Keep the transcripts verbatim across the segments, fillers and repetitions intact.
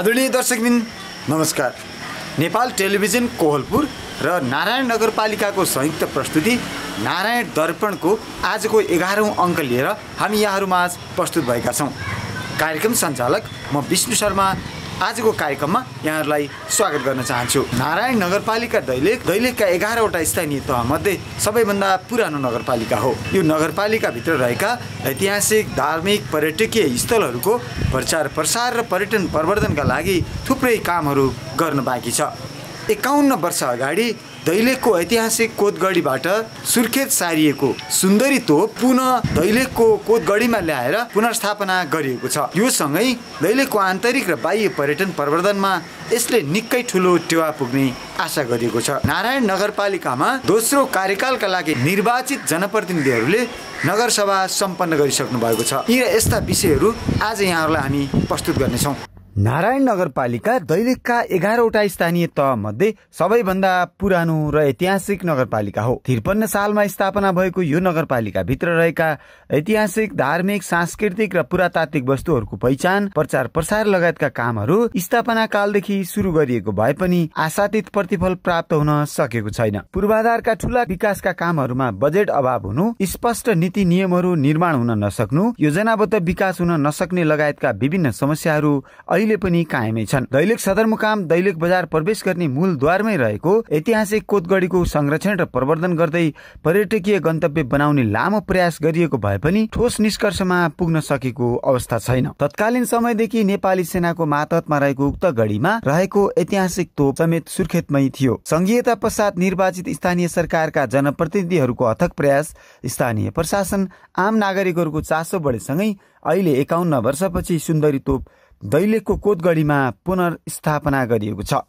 आदरणीय दर्शकबिन नमस्कार। नेपाल टेलिभिजन कोहलपुर र नारायण नगरपालिकाको संयुक्त प्रस्तुति नारायण दर्पणको आजको एघारौं अङ्क लिएर हामी यहाँहरूमाझ प्रस्तुत भएका छौं। कार्यक्रम सञ्चालक म विष्णु शर्मा आजको कार्यक्रममा यहाँहरूलाई स्वागत गर्न चाहन्छु। नारायण नगरपालिका दैलेख दैलेखका एघारवटा स्थानीय तहमध्ये सबैभन्दा पुरानो नगरपालिका हो। यो नगरपालिकाभित्र रहेका ऐतिहासिक धार्मिक पर्यटकीय स्थलहरूको प्रचार प्रसार र पर्यटन प्रवर्धनका लागि थुप्रै कामहरू गर्न बाँकी छ। एकाउन्न वर्ष अगाडि दैलेखको ऐतिहासिक कोतगढीबाट सुर्खेत सारिएको सुन्दरी तोप पुनः दैलेखको कोतगढीमा ल्याएर पुनर्स्थापना गरिएको छ। यो सँगै दैलेखको आन्तरिक र बाह्य पर्यटन प्रवर्धनमा यसले निकै ठुलो टेवा पुग्ने आशा गरिएको छ। नारायण नगरपालिकामा दोस्रो कार्यकालका लागि निर्वाचित जनप्रतिनिधिहरूले नगरसभा सम्पन्न गरिसक्नु भएको छ। यी यस्ता विषयहरू आज यहाँहरूलाई हामी प्रस्तुत गर्नेछौँ। नारायण नगरपालिका दैलेखका एघारवटा स्थानीय तह मध्ये सबैभन्दा पुरानो र ऐतिहासिक नगरपालिका हो। त्रिपन्न सालमा स्थापना भएको यो नगरपालिका भित्र रहेका ऐतिहासिक धार्मिक सांस्कृतिक र पुरातात्विक वस्तुहरूको पहिचान प्रचार प्रसार लगायतका कामहरू स्थापना कालदेखि सुरु गरिएको भए पनि आशातीत प्रतिफल प्राप्त हुन सकेको छैन। पूर्वाधारका ठूला विकासका कामहरूमा बजेट अभाव हुनु, स्पष्ट नीति नियमहरू निर्माण हुन नसक्नु, योजनाबद्ध विकास हुन नसक्ने लगायतका विभिन्न समस्याहरू अहिले पनि कायमै छन्। दैलेख सदरमुकाम दैलेख बजार प्रवेश गर्ने मूल द्वारमै रहेको ऐतिहासिक कोतगढीको संरक्षण र प्रवर्धन गर्दै पर्यटकीय गन्तव्य बनाउने लामो प्रयास गरिएको भए पनि ठोस निष्कर्षमा पुग्न सकेको अवस्था छैन। तत्कालीन समयदेखि नेपाली सेनाको मातहतमा रहेको उक्त गढीमा रहेको ऐतिहासिक तोप समेत सुर्खेतमै थियो। संघीयता पश्चात निर्वाचित स्थानीय सरकारका जनप्रतिनिधिहरूको अथक प्रयास, स्थानीय प्रशासन, आम नागरिकहरूको चासो बढेसँगै अहिले एकाउन्न वर्षपछि सुन्दरी तोप दैलेखको कोतगढीमा पुनर्स्थापना गरिएको छ।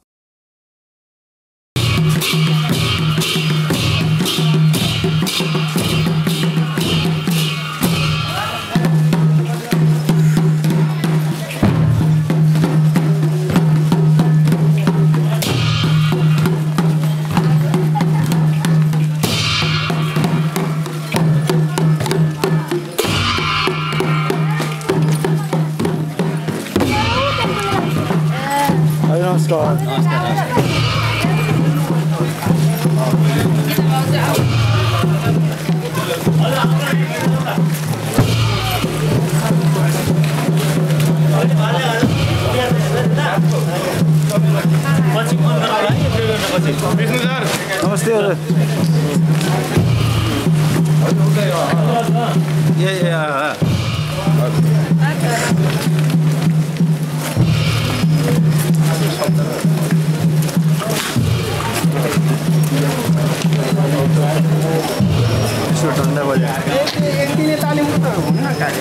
नमस्कार। नमस्ते हजुर। ठन्डा बजा एक दिन तालिम त हुन्न कार्य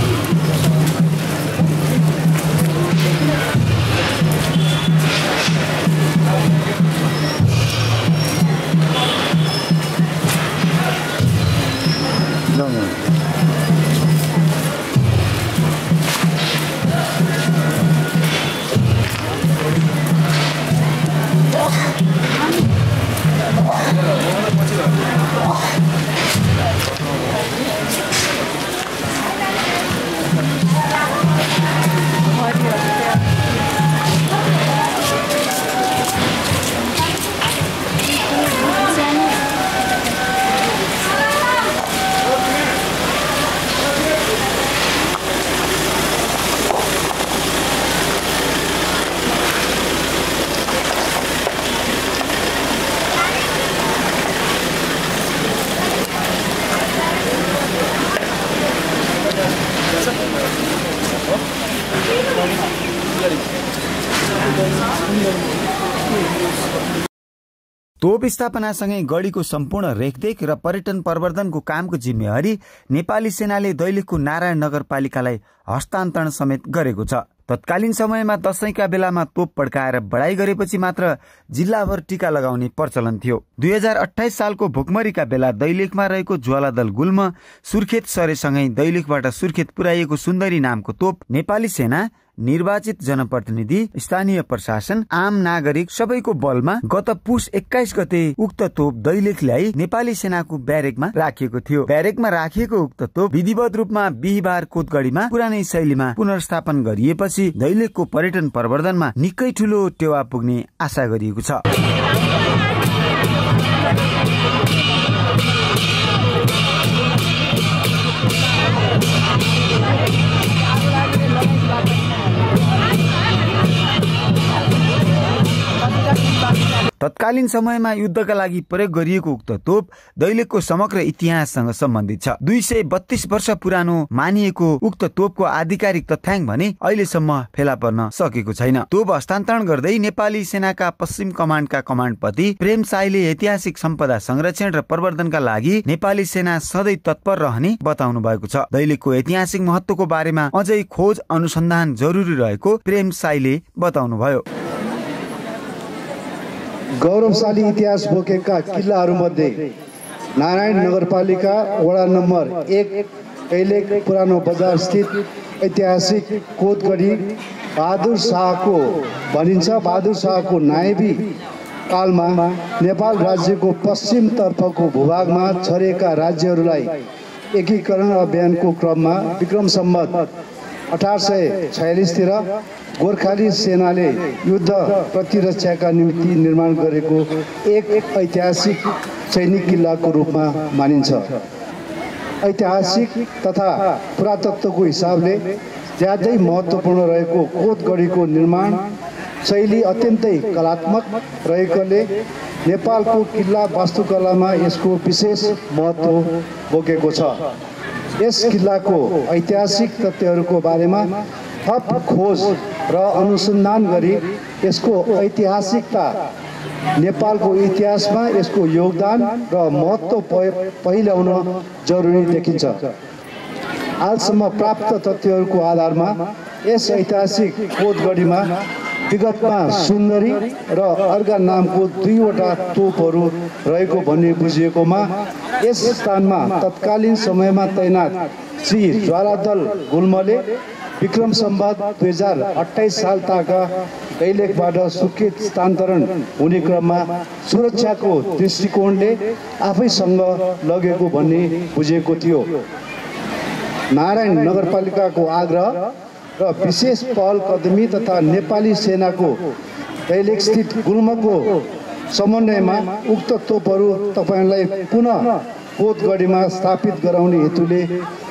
तोप स्थापनासँगै गढीको सम्पूर्ण रेखदेख र पर्यटन प्रवर्धनको कामको जिम्मेवारी नेपाली सेनाले दैलेखको नारायण नगरपालिकालाई हस्तान्तरण समेत गरेको छ। तत्कालीन समयमा दशैंका बेलामा तोप पड्काएर बढाई गरेपछि मात्र जिल्लाभर टीका लगाउने प्रचलन थियो। दुई हजार अठाइस सालको भोकमरीका बेला दैलेखमा रहेको ज्वालादल गुल्म सुर्खेत सरेसँगै दैलेखबाट सुर्खेत पुर्याइएको सुन्दरी नामको तोप नेपाली सेना निर्वाचित जनप्रतिनिधि, स्थानीय प्रशासन, आम नागरिक सबैको बलमा गत पुस एक्काइस गते उक्त तोप दैलेख ल्याई नेपाली सेनाको ब्यारेकमा राखिएको थियो। ब्यारेकमा राखिएको उक्त तोप विधिवत रूपमा बिहिबार कोतगढीमा पुरानै शैलीमा पुनर्स्थापन गरिएपछि दैलेखको पर्यटन प्रवर्धनमा निकै ठूलो टेवा पुग्ने आशा गरिएको छ। तत्कालीन समयमा युद्धका लागि प्रयोग गरिएको उक्त तोप दैलेखको समग्र इतिहाससँग सम्बन्धित छ। दुई सय बत्तीस वर्ष पुरानो मानिएको उक्त तोपको आधिकारिक तथ्याङ्क भने अहिलेसम्म फेला पर्न सकेको छैन। तोप हस्तान्तरण गर्दै नेपाली सेनाका पश्चिम कमान्डका कमान्डपति प्रेम साईले ऐतिहासिक सम्पदा संरक्षण र प्रवर्धनका लागि नेपाली सेना सधैँ तत्पर रहने बताउनु भएको छ। दैलेखको ऐतिहासिक महत्वको बारेमा अझै खोज अनुसन्धान जरुरी रहेको प्रेम साईले बताउनुभयो। गौरवशाली इतिहास बोकेका किल्लाहरूमध्ये नारायण नगरपालिका वडा नम्बर एक दैलेख पुरानो बजार स्थित ऐतिहासिक कोतगढी बहादुर शाहको भनिन्छ। बहादुर शाहको नायबी कालमा नेपाल राज्यको पश्चिमतर्फको भूभागमा छरेका राज्यहरूलाई एकीकरण अभियानको क्रममा विक्रम सम्वत अठार सय छयालिसतिर गोर्खाली सेनाले युद्ध प्रतिरक्षाका निम्ति निर्माण गरेको एक ऐतिहासिक सैनिक किल्लाको रूपमा मानिन्छ। ऐतिहासिक तथा पुरातत्वको हिसाबले ज्यादै महत्त्वपूर्ण रहेको कोतगढीको निर्माण शैली अत्यन्तै कलात्मक रहेकोले नेपालको किल्ला वास्तुकलामा यसको विशेष महत्त्व बोकेको छ। यस किल्लाको ऐतिहासिक तथ्यहरूको बारेमा थप खोज र अनुसन्धान गरी यसको ऐतिहासिकता, नेपालको इतिहासमा यसको योगदान र महत्त्व पहिल्याउन जरुरी देखिन्छ। हालसम्म प्राप्त तथ्यहरूको आधारमा यस ऐतिहासिक कोतगढीमा विगतमा सुन्दरी र अर्घा नामको दुईवटा तोपहरू रहेको भन्ने बुझिएकोमा यस स्थानमा तत्कालीन समयमा तैनात श्री ज्वालादल गुल्मले विक्रम सम्वत दुई हजार अट्ठाइस साल ताका दैलेखबाट सुर्खेत स्थानान्तरण हुने क्रममा सुरक्षाको दृष्टिकोणले आफैसँग लगेको भन्ने बुझेको थियो। नारायण नगरपालिकाको आग्रह र विशेष पहल कदमी तथा नेपाली सेनाको दैलेख स्थित गुल्मको समन्वयमा उक्त तोपहरू तपाईँलाई पुनः कोतगढीमा स्थापित गराउने हेतुले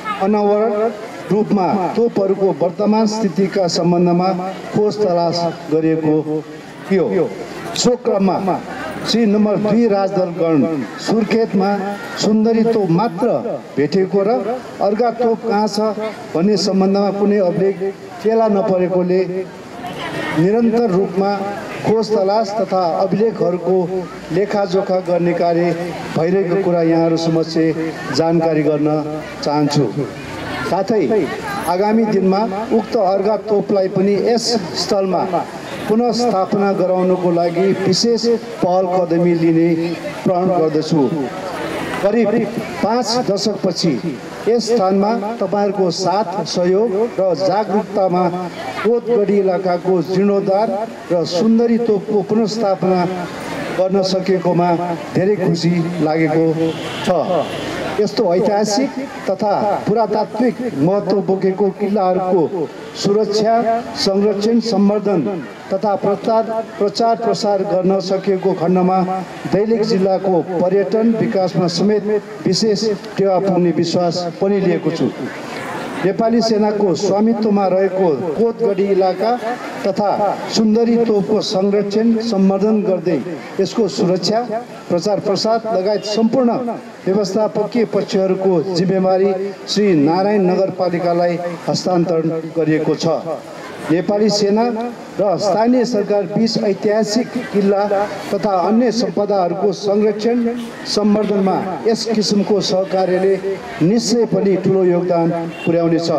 अनवरत रूपमा तोपहरूको वर्तमान स्थितिका सम्बन्धमा खोज तलास गरिएको थियो। सो क्रममा श्री नम्बर दुई राजदलगण सुर्खेतमा सुन्दरी तोप मात्र भेटिएको र अर्घा तोप कहाँ छ भन्ने सम्बन्धमा कुनै अभिलेख फेला नपरेकोले निरन्तर रूपमा खोज तलास तथा अभिलेखहरूको लेखाजोखा गर्ने कार्य भइरहेको कुरा यहाँहरू समक्ष जानकारी गर्न चाहन्छु। साथै आगामी दिनमा उक्त अर्घा तोपलाई पनि यस स्थलमा पुनः स्थापना गराउनको लागि विशेष पहल कदमी लिने प्रण गर्दछु। करिब पाँच दशकपछि यस स्थानमा तपाईँहरूको साथ, सहयोग र जागरुकतामा कोतगढी इलाकाको जीर्णोद्धार र सुन्दरी तोपको पुनर्स्थापना गर्न सकेकोमा धेरै खुसी लागेको छ। यस्तो ऐतिहासिक तथा पुरातात्विक महत्त्व बोकेको किल्लाहरूको सुरक्षा, संरक्षण, सम्वर्धन तथा प्रचार प्रचार प्रसार गर्न सकेको खण्डमा दैलेख जिल्लाको पर्यटन विकासमा समेत विशेष टेवा पुग्ने विश्वास पनि लिएको छु। नेपाली सेनाको स्वामित्वमा रहेको कोतगढी इलाका तथा सुन्दरी तोपको संरक्षण, सम्वर्धन गर्दै यसको सुरक्षा, प्रचार प्रसार लगायत सम्पूर्ण व्यवस्थापकीय पक्षहरूको जिम्मेवारी श्री नारायण नगरपालिकालाई हस्तान्तरण गरिएको छ। नेपाली सेना र स्थानीय सरकार बीच ऐतिहासिक किल्ला तथा अन्य सम्पदाहरूको संरक्षण, सम्वर्धनमा यस किसिमको सहकार्यले निश्चय पनि ठुलो योगदान पुर्याउनेछ।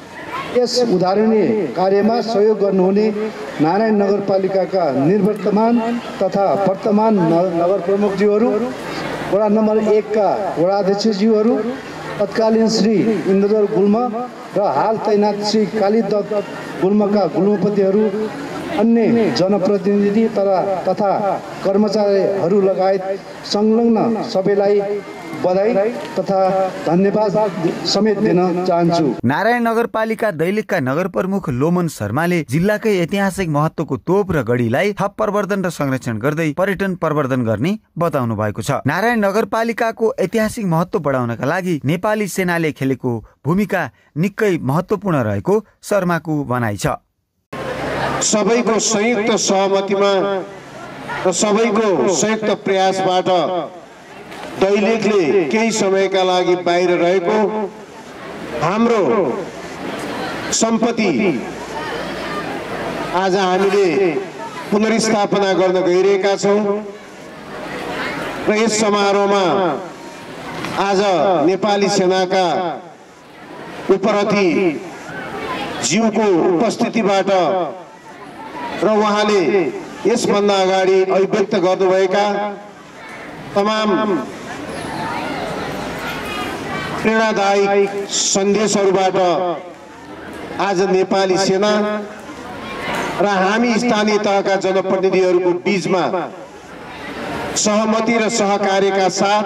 यस उदाहरणीय कार्यमा सहयोग गर्नुहुने नारायण नगरपालिकाका निवर्तमान तथा वर्तमान नगर प्रमुखज्यूहरू, वडा नम्बर एकका वडाध्यक्षज्यूहरू, तत्कालीन श्री इन्द्रदल गुल्म र हाल तैनात श्री कालीदत्त गुल्मका गुल्मपतिहरू, अन्य जनप्रतिनिधि तथा कर्मचारीहरू लगायत संलग्न सबैलाई बधाई तथा धन्यवाद समेत दिन चाहन्छु। नारायण नगरपालिका दैलेखका नगर प्रमुख लोमन शर्माले जिल्लाकै ऐतिहासिक महत्त्वको तोप र गढीलाई थप प्रवर्धन र संरक्षण गर्दै पर्यटन प्रवर्धन गर्ने बताउनु भएको छ। नारायण नगरपालिकाको ऐतिहासिक महत्त्व बढाउनका लागि नेपाली सेनाले खेलेको भूमिका निकै महत्त्वपूर्ण रहेको शर्माको भनाइ छ। सबैको संयुक्त सहमतिमा र सबैको संयुक्त प्रयासबाट दैलेखले केही समयका लागि बाहिर रहेको हाम्रो सम्पत्ति आज हामीले पुनर्स्थापना गर्न गइरहेका छौँ र यस समारोहमा आज नेपाली सेनाका उपरथी ज्यूको उपस्थितिबाट र उहाँले यसभन्दा अगाडि अभिव्यक्त गर्नुभएका तमाम प्रेरणादायी सन्देशहरूबाट आज नेपाली सेना र हामी स्थानीय तहका जनप्रतिनिधिहरूको बीचमा सहमति र सहकार्यका साथ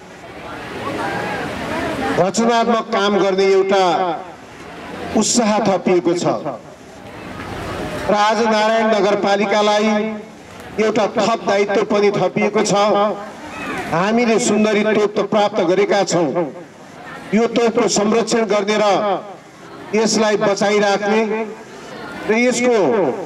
रचनात्मक काम गर्ने एउटा उत्साह थपिएको छ र आज नारायण नगरपालिकालाई एउटा थप दायित्व पनि थपिएको छ। हामीले सुन्दरी तोप त प्राप्त गरेका छौँ, यो तोपको संरक्षण गर्ने र यसलाई बचाइराख्ने र यसको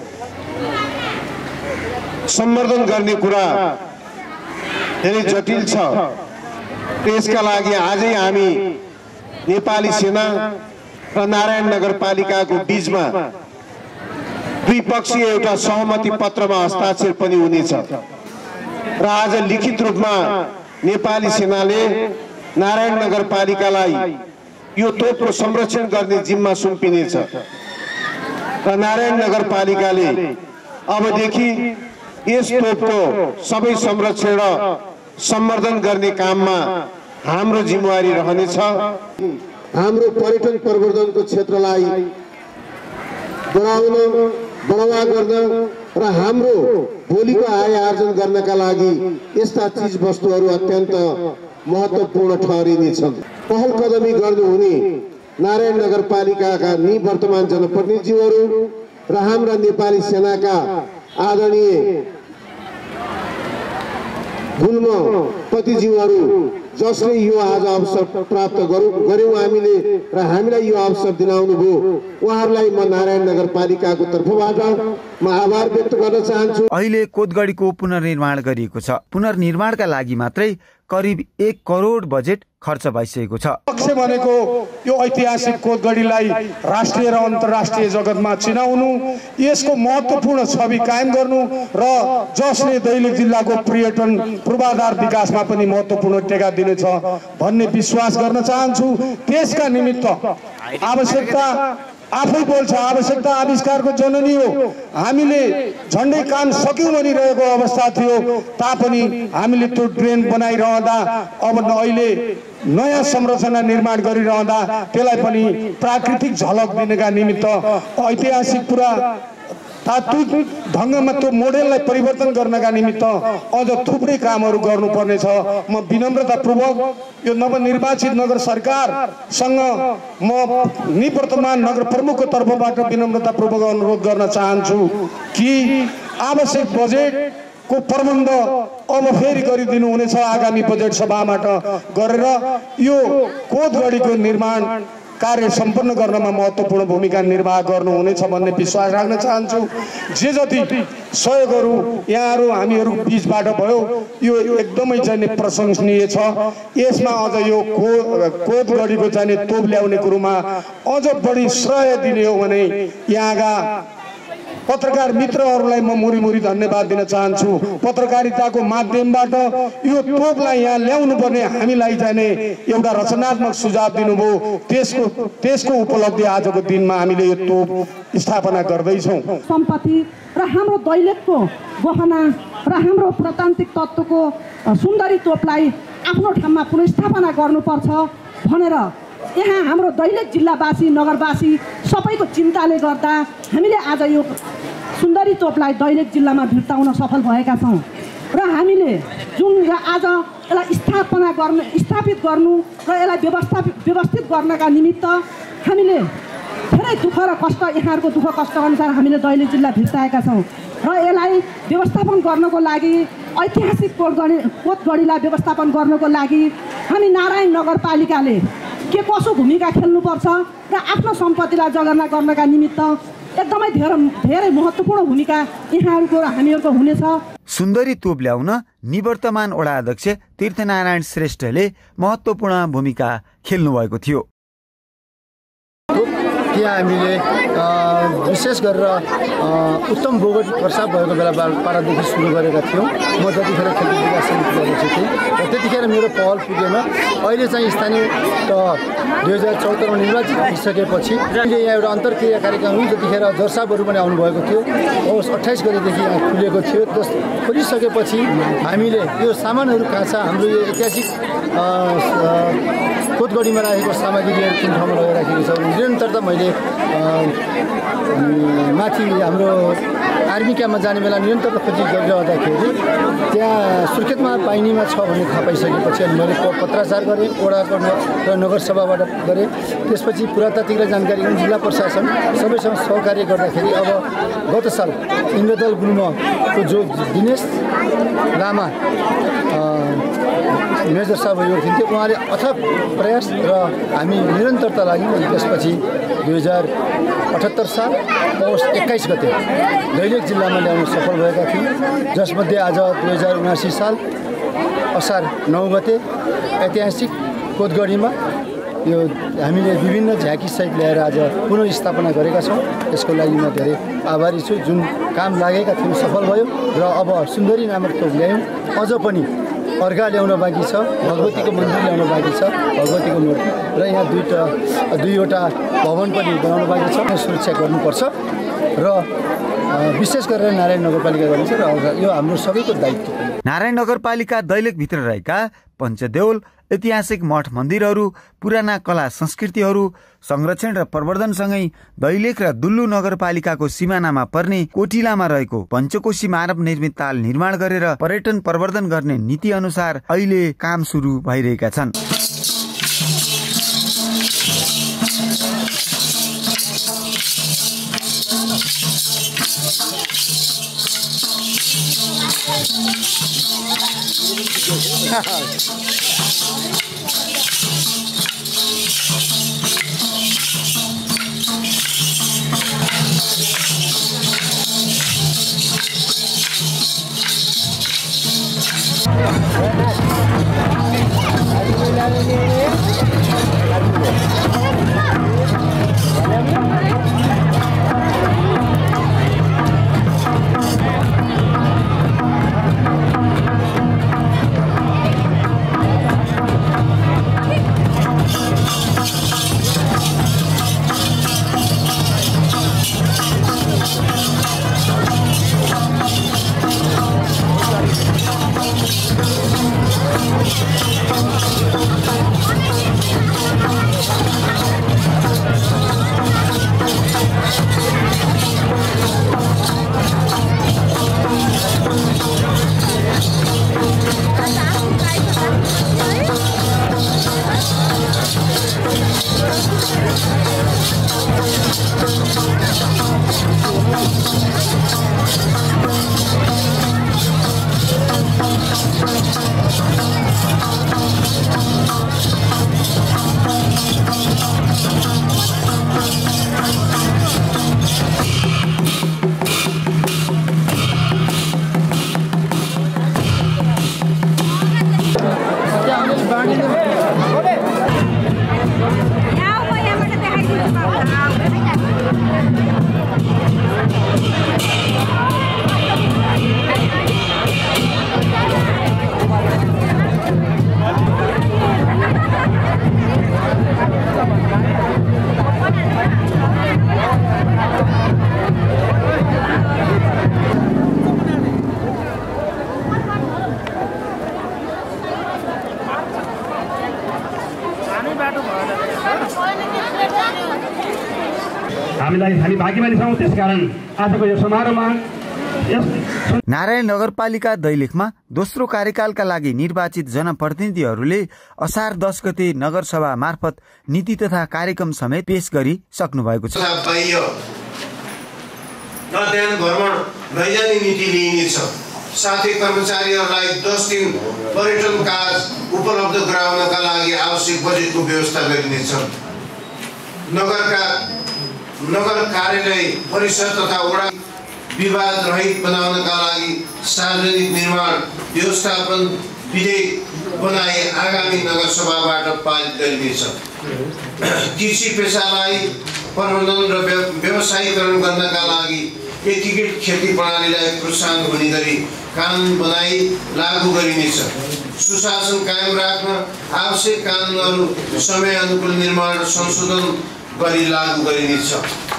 सम्वर्धन गर्ने कुरा धेरै जटिल छ। त्यसका लागि आजै हामी नेपाली सेना र नारायण नगरपालिकाको बीचमा द्विपक्षीय एउटा सहमति पत्रमा हस्ताक्षर पनि हुनेछ र आज लिखित रूपमा नेपाली सेनाले नारायण नगरपालिकालाई यो तोपको संरक्षण गर्ने जिम्मा सुम्पिनेछ र नारायण नगरपालिकाले अबदेखि यस तोपको सबै संरक्षण र सम्वर्धन गर्ने काममा हाम्रो जिम्मेवारी रहनेछ। हाम्रो पर्यटन प्रवर्धनको क्षेत्रलाई बढाउन बढावा गर्न र हाम्रो भोलिको आय आर्जन गर्नका लागि यस्ता चीज वस्तुहरू अत्यन्त महत्त्वपूर्ण ठहरिनेछन्। पहल कदमी गर्नुहुने नारायण नगरपालिकाका निवर्तमान जनप्रतिनिधिहरू र हाम्रा नेपाली सेनाका आदरणीय गुल्मपतिज्यूहरू जसले यो आज अवसर प्राप्त गर्यौँ हामीले र हामीलाई यो अवसर दिलाउनु भयो, उहाँहरूलाई म नारायण नगरपालिकाको तर्फबाट म आभार व्यक्त गर्न चाहन्छु। अहिले कोतगढीको पुनर्निर्माण गरिएको छ। पुनर्निर्माणका लागि मात्रै करिब एक करोड बजेट खर्च भइसकेको छ। लक्ष्य भनेको यो ऐतिहासिक कोतगढीलाई राष्ट्रिय र अन्तर्राष्ट्रिय जगतमा चिनाउनु, यसको महत्त्वपूर्ण छवि कायम गर्नु र जसले दैलेख जिल्लाको पर्यटन पूर्वाधार विकासमा पनि महत्त्वपूर्ण टेका दिनेछ भन्ने विश्वास गर्न चाहन्छु। त्यसका निमित्त आवश्यकता आफै बोल्छ, आवश्यकता आविष्कारको जननी हो। हामीले झन्डै काम सक्यौँ भनिरहेको अवस्था थियो तापनि हामीले त्यो ड्रेन बनाइरहँदा अब अहिले नयाँ संरचना निर्माण गरिरहँदा त्यसलाई पनि प्राकृतिक झलक दिनका निमित्त ऐतिहासिक पुरा तात्विक ढङ्गमा त्यो मोडेललाई परिवर्तन गर्नका निमित्त अझ थुप्रै कामहरू गर्नुपर्नेछ। म विनम्रतापूर्वक यो नवनिर्वाचित नगर सरकारसँग म निवर्तमान नगर प्रमुखको तर्फबाट विनम्रतापूर्वक अनुरोध गर्न चाहन्छु कि आवश्यक बजेटको प्रबन्ध अब फेरि गरिदिनु हुनेछ। आगामी बजेट सभाबाट गरेर यो कोतगढीको निर्माण कार्य सम्पन्न गर्नमा महत्त्वपूर्ण भूमिका निर्वाह गर्नुहुनेछ भन्ने विश्वास राख्न चाहन्छु। जे जति सहयोगहरू यहाँहरू हामीहरू बिचबाट भयो यो एकदमै चाहिँ प्रशंसनीय छ। यसमा अझ यो को कोतगढीको चाहिँ तोप ल्याउने कुरोमा अझ बढी श्रेय दिने हो भने यहाँका पत्रकार मित्रहरूलाई म मुरी मुरी धन्यवाद दिन चाहन्छु। पत्रकारिताको माध्यमबाट यो तोपलाई यहाँ ल्याउनु पर्ने हामीलाई चाहिँ एउटा रचनात्मक सुझाव दिनुभयो, त्यसको त्यसको उपलब्धि आजको दिनमा हामीले यो तोप स्थापना गर्दैछौँ। सम्पत्ति र हाम्रो दैलेखको गहना र हाम्रो प्रतान्त्रिक तत्त्वको सुन्दरी तोपलाई आफ्नो ठाउँमा पुनर्स्थापना गर्नुपर्छ भनेर यहाँ हाम्रो दैलेख जिल्लावासी नगरवासी सबैको चिन्ताले गर्दा हामीले आज यो सुन्दरी तोपलाई दैलेख जिल्लामा भिर्ताउन सफल भएका छौँ र हामीले जुन आज यसलाई स्थापना गर्न स्थापित गर्नु र यसलाई व्यवस्थापित व्यवस्थित गर्नका निमित्त हामीले धेरै दुःख र कष्ट यहाँहरूको दुःख कष्ट अनुसार हामीले दैलेख जिल्ला भिर्ताएका छौँ र यसलाई व्यवस्थापन गर्नको लागि ऐतिहासिक कोटगढी कोटगढीलाई व्यवस्थापन गर्नको लागि हामी नारायण नगरपालिकाले के कसो भूमिका खेल्नुपर्छ र आफ्नो सम्पत्तिलाई जगर्ना गर्नका निमित्त एकदमै धेरै धेरै महत्त्वपूर्ण भूमिका यहाँहरूको र हामीहरूको हुनेछ। सुन्दरी तोप ल्याउन निवर्तमान वडा अध्यक्ष तीर्थनारायण श्रेष्ठले महत्त्वपूर्ण भूमिका खेल्नुभएको थियो। त्यहाँ हामीले विशेष गरेर उत्तम बोगट प्रसाद भएको बेला पारादेखि सुरु गरेका थियौँ। म जतिखेर खेलकुद विकास समितिको अध्यक्ष थिएँ र त्यतिखेर मेरो पहल पुगेन। अहिले चाहिँ स्थानीय दुई हजार चौधमा निर्वाचित भइसकेपछि अहिले यहाँ एउटा अन्तर्क्रिया कार्यक्रम हुन् जतिखेर जर्साबहरू पनि आउनुभएको थियो। होस् अट्ठाइस गतेदेखि यहाँ खुलेको थियो। त्यस खोलिसकेपछि हामीले यो सामानहरू कहाँ छ हाम्रो यो ऐतिहासिक कोटगढीमा राखेको सामग्रीहरू कुन ठाउँमा लगेर राखेको छ निरन्तरता मैले माथि हाम्रो आर्मी क्याम्पमा जाने बेला निरन्तर खोजी गरिरहँदाखेरि त्यहाँ सुर्खेतमा पाइनीमा छ भन्ने थाहा पाइसकेपछि अनि मैले पत्राचार गरेँ वडाको र नगरसभाबाट गरेँ। त्यसपछि पुरातात्विक जानकारी जिल्ला प्रशासन सबैसँग सहकार्य गर्दाखेरि अब गत साल इन्द्रदल गुल्मको जो दिनेश लामा मेजर साहब यो थिन्थे उहाँले अथक प्रयास र हामी निरन्तरता लाग्यौँ। अनि त्यसपछि दुई हजार अठहत्तर साल पौष एक्काइस गते दैलेख जिल्लामा ल्याउन सफल भएका थियौँ, जसमध्ये आज दुई हजार उनासी साल असार नौ गते ऐतिहासिक कोटगढीमा यो हामीले विभिन्न झाँकीसहित ल्याएर आज पुनर्स्थापना गरेका छौँ। यसको लागि म धेरै आभारी छु। जुन काम लागेका थियौँ सफल भयो र अब सुन्दरी नामक तोप ल्यायौँ। अझ पनि अर्घा ल्याउन बाँकी छ, भगवतीको मन्दिर ल्याउन बाँकी छ, भगवतीको मूर्ति र यहाँ दुईवटा दुईवटा भवन पनि बनाउन बाँकी छ। सुरक्षा गर्नुपर्छ र विशेष गरेर नारायण नगरपालिका गर्नेछ र यो हाम्रो सबैको दायित्व। नारायण नगरपालिका दैलेखभित्र रहेका पञ्चदेउल, ऐतिहासिक मठ मन्दिरहरू, पुराना कला संस्कृतिहरू संरक्षण र प्रवर्धनसँगै दैलेख र दुल्लु नगरपालिकाको सिमानामा पर्ने कोटिलामा रहेको पञ्चकोशी मानव निर्मित ताल निर्माण गरेर पर्यटन प्रवर्धन गर्ने नीति अनुसार अहिले काम सुरु भइरहेका छन्। हामीलाई हामी भाग्यमानी छौँ। त्यसकारण आजको यो समारोहमा नारायण नगरपालिका दैलेखमा दोस्रो कार्यकालका लागि निर्वाचित जनप्रतिनिधिहरूले असार दस गते नगरसभा मार्फत नीति तथा कार्यक्रम समेत पेश गरी सक्नु भएको छ। अध्ययन भ्रमण लैजाने नीति लिइनेछ। साथै कर्मचारीहरूलाई दस दिन पर्यटन कार्ड उपलब्ध गराउनका लागि आवश्यक बजेटको व्यवस्था गरिनेछ। नगरका नगर कार्यालय परिषद तथा वडा विवाद रहित बनाउनका लागि सार्वजनिक निर्माण व्यवस्थापन विधेयक बनाई आगामी नगरसभाबाट पारित गरिनेछ। कृषि पेसालाई प्रबन्धन र व्यवसायीकरण गर्नका लागि एकीकृत खेती प्रणालीलाई प्रोत्साहन हुने गरी कानुन बनाई लागू गरिनेछ। सुशासन कायम राख्न आवश्यक कानुनहरू समय अनुकूल निर्माण र संशोधन गरी लागू गरिनेछ।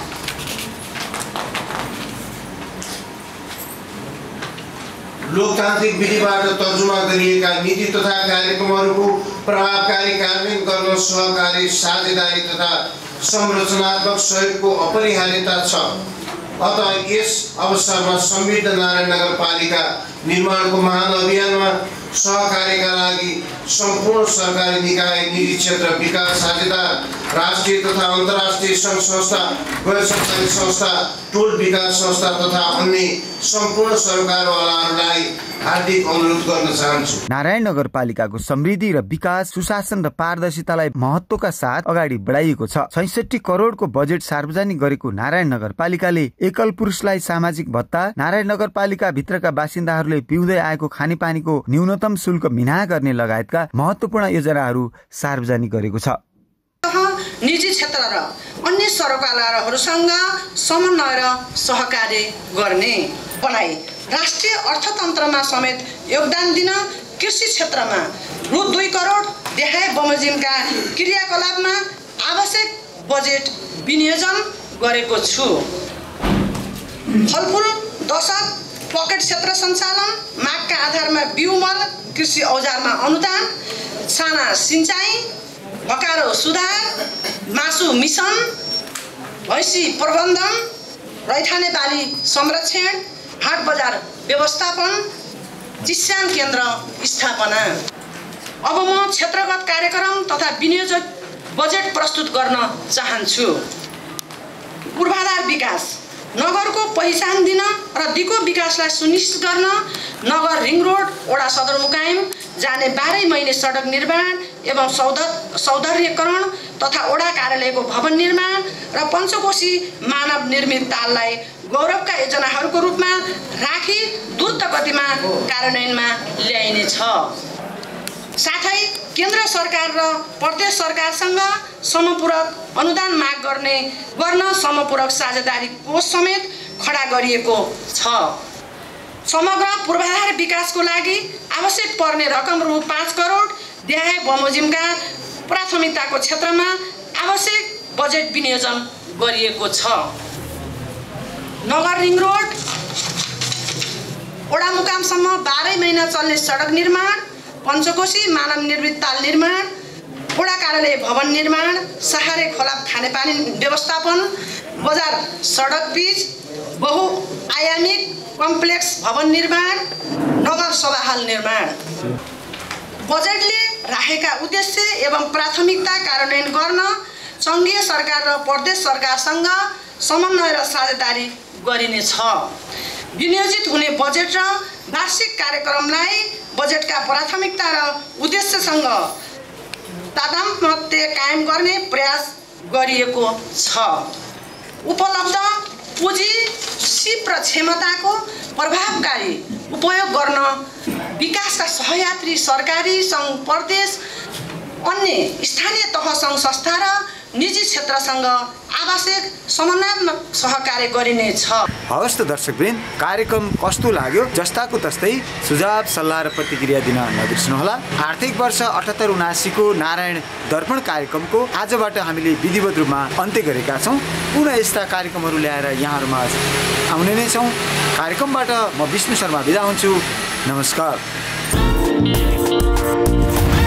लोकतान्त्रिक विधिबाट तर्जुमा गरिएका नीति तथा कार्यक्रमहरूको प्रभावकारी कार्यान्वयन गर्न सहकारी साझेदारी तथा संरचनात्मक सहयोगको अपरिहार्यता छ। अतः यस अवसरमा समृद्ध नारायण नगरपालिका निर्माणको महान अभियानमा सहकार्यका लागि सम्पूर्ण सरकारी निकाय, निजी क्षेत्र, विकास साझेदार, राष्ट्रिय तथा अन्तर्राष्ट्रिय सङ्घ संस्था, गैर सरकारी संस्था, टोल विकास संस्था तथा अन्य सम्पूर्ण सरकारवालाहरूलाई हार्दिक अनुरोध गर्न चाहन्छु। नारायण नगरपालिकाको समृद्धि र विकास, सुशासन र पारदर्शितालाई महत्त्वका साथ अगाडि बढाइएको छ। छैसठी करोडको बजेट सार्वजनिक गरेको नारायण नगरपालिकाले एकल पुरुषलाई सामाजिक भत्ता, नारायण नगरपालिका भित्रका बासिन्दाहरूले पिउँदै आएको खानेपानीको न्यूनतम शुल्क मिना गर्ने लगायतका महत्त्वपूर्ण योजनाहरू सार्वजनिक गरेको छ। निजी क्षेत्र र अन्य सरकारहरूसँग समन्वय र सहकार्य गर्ने बनाई राष्ट्रिय अर्थतन्त्रमा समेत योगदान दिन कृषि क्षेत्रमा रु दुई करोड देखाए बमोजिमका क्रियाकलापमा आवश्यक बजेट विनियोजन गरेको छु। फलफुल दशक पकेट क्षेत्र सञ्चालन, मागका आधारमा बिउमल, कृषि औजारमा अनुदान, साना सिंचाई, हकारो सुधार, मासु मिसन, भैँसी प्रबन्धन, रैथाने बाली संरक्षण, हाट बजार व्यवस्थापन, चिस्यान केन्द्र स्थापना। अब म क्षेत्रगत कार्यक्रम तथा विनियोजक बजेट प्रस्तुत गर्न चाहन्छु। पूर्वाधार विकास, नगरको पहिचान दिन र दिगो विकासलाई सुनिश्चित गर्न नगर रिङ रोड, वडा सदरमुकाम जाने बाह्रै महिने सडक निर्माण एवं सौन्दर्यकरण तथा वडा कार्यालयको भवन निर्माण र पञ्चकोशी मानव निर्मित ताललाई गौरवका योजनाहरूको रूपमा राखी द्रुत गतिमा कार्यान्वयनमा ल्याइनेछ। साथै केन्द्र सरकार र प्रदेश सरकारसँग समपूरक अनुदान माग गर्ने गर्न समपूरक साझेदारी कोष समेत खडा गरिएको छ। समग्र पूर्वाधार विकासको लागि आवश्यक पर्ने रकम रु पाँच करोड देहाय बमोजिमका प्राथमिकताको क्षेत्रमा आवश्यक बजेट विनियोजन गरिएको छ। नगर रिङ रोड, वडा मुकामसम्म बाह्रै महिना चल्ने सडक निर्माण, पञ्चकोशी मानव निर्मित ताल निर्माण, वडा कार्यालय भवन निर्माण, सहारे खोला खानेपानी व्यवस्थापन, बजार सडक पिच, बहुआयामिक कम्प्लेक्स भवन निर्माण, नगर सभा हल निर्माण। बजेटले राखेका उद्देश्य एवं प्राथमिकता कार्यान्वयन गर्न सङ्घीय सरकार र प्रदेश सरकारसँग समन्वय र साझेदारी गरिनेछ। विनियोजित हुने बजेट र वार्षिक कार्यक्रमलाई बजेटका प्राथमिकता र उद्देश्यसँग तादात्म्य कायम गर्ने प्रयास गरिएको छ। उपलब्ध पुँजी, सिप र क्षमताको प्रभावकारी उपयोग गर्न विकासका सहयात्री सरकारी सङ्घ, प्रदेश, अन्य स्थानीय तह सङ्घ संस्था र निजी क्षेत्रसँग आवश्यक समन्वयात्मक सहकार्य गरिनेछ। हवस् त दर्शकवृन्द, कार्यक्रम कस्तो लाग्यो जस्ताको तस्तै सुझाव सल्लाह र प्रतिक्रिया दिन नबिर्सनुहोला। आर्थिक वर्ष अठहत्तर उनासीको नारायण दर्पण कार्यक्रमको आजबाट हामीले विधिवत रूपमा अन्त्य गरेका छौँ। पुनः यस्ता कार्यक्रमहरू ल्याएर यहाँहरूमा आउने नै छौँ। कार्यक्रमबाट म विष्णु शर्मा बिदा हुन्छु। नमस्कार।